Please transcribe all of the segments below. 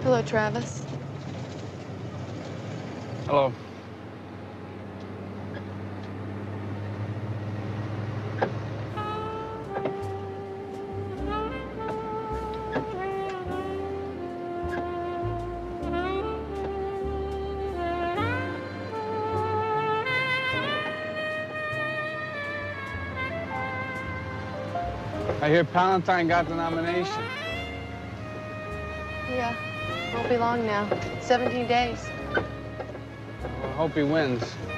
Hello, Travis. Hello. I hear Palantine got the nomination. Yeah, won't be long now. 17 days. Well, I hope he wins.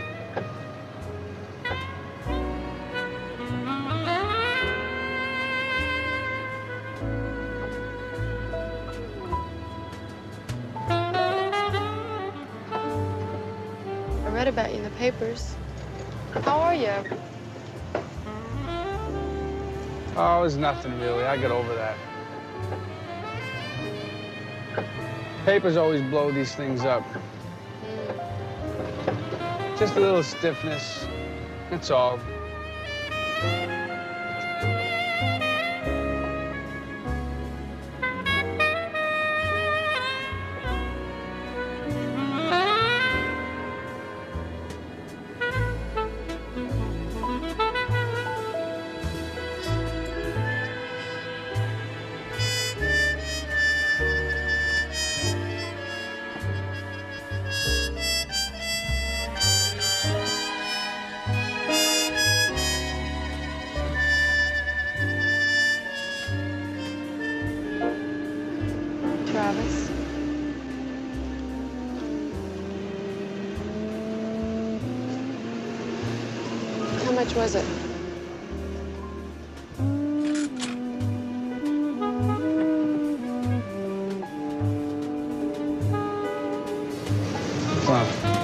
I read about you in the papers. How are you? Oh, it's nothing really. I get over that. Papers always blow these things up. Just a little stiffness. That's all. Travis. How much was it? Huh.